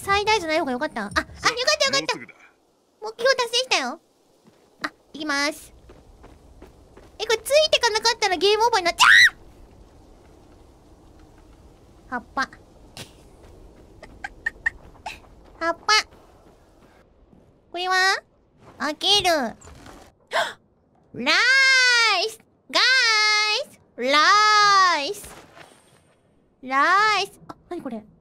最大じゃない方がよかった。よかったよかった。目標達成したよ。いきます。これついてかなかったらゲームオーバーになっちゃう。葉っぱ。葉っぱ。これは開ける。ライスガーイスライスライス。なにこれ。